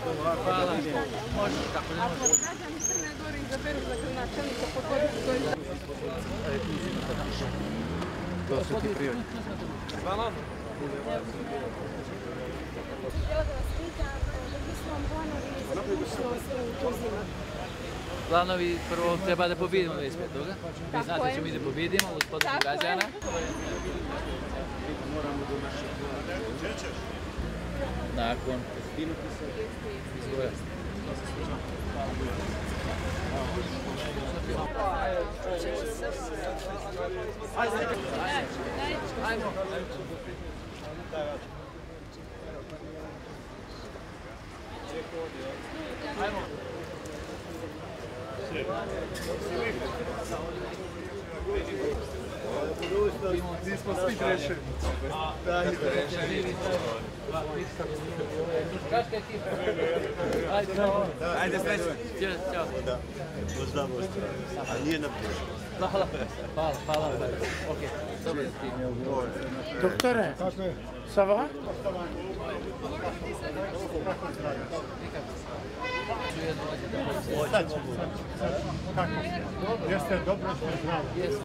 Hvala. Može, kako ne može. Ako građani Crne Gore izaberu za gradonačelnika, pogoditi koji... To su ti prijatelji. Hvala. Htjela da vas pitam, kakvi su vam planovi za budućnost u Tuzima? Planovi prvo treba da pobedimo 25. Vi znate da ćemo mi da pobedimo uz podršku građana. Nakon izbora. Ajmo. Nismo svi grešeni. Da, nismo grešeni. Kaška ekipa. Ajde, čao. Ajde, srećno. Ćao. Da, možda možda. A nije na puno. Hvala. Okej, dobro ti. Doktore, ça va? Kako? Jeste dobro ste znali?